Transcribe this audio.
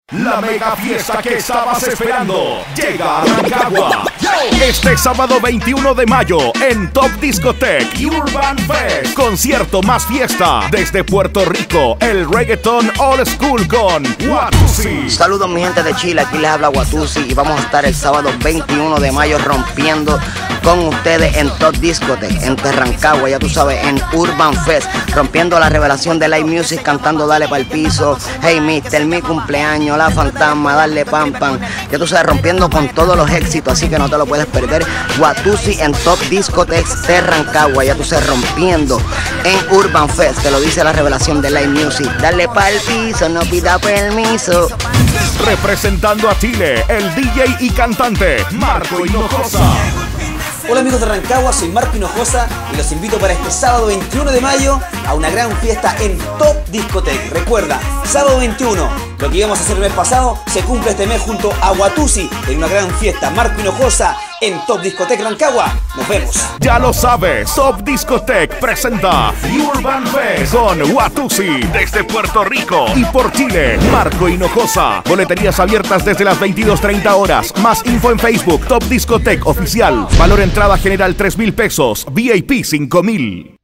La mega fiesta que estabas esperando llega a Rancagua este sábado 21 de mayo en Top Discotech Urban Fest. Concierto más fiesta desde Puerto Rico, el reggaeton old school con Watusi. Saludos mi gente de Chile, aquí les habla Watusi y vamos a estar el sábado 21 de mayo rompiendo con ustedes en Top Discotech, en Rancagua, ya tú sabes, en Urban Fest, rompiendo la revelación de Live Music, cantando Dale Pa'l Piso, Hey Mister, mi cumpleaños, La Fantasma, Darle Pam Pam, ya tú sabes, rompiendo con todos los éxitos, así que no te lo puedes perder. Watusi en Top Discotech de Rancagua, ya tú sabes, rompiendo en Urban Fest, te lo dice la revelación de Live Music, Dale Pa'l Piso, no pida permiso. Representando a Chile, el DJ y cantante Marco Hinojosa. Hola amigos de Rancagua, soy Marco Hinojosa y los invito para este sábado 21 de mayo a una gran fiesta en Top Discotech. Recuerda, sábado 21, lo que íbamos a hacer el mes pasado se cumple este mes junto a Watusi en una gran fiesta. Marco Hinojosa en Top Discotech Rancagua. Nos vemos. Ya lo sabes, Top Discotech presenta Urban Fest con Watusi desde Puerto Rico y por Chile, Marco Hinojosa. Boleterías abiertas desde las 22:30 horas. Más info en Facebook, Top Discotech Oficial. Valor entrada general 3,000 pesos, VIP 5,000.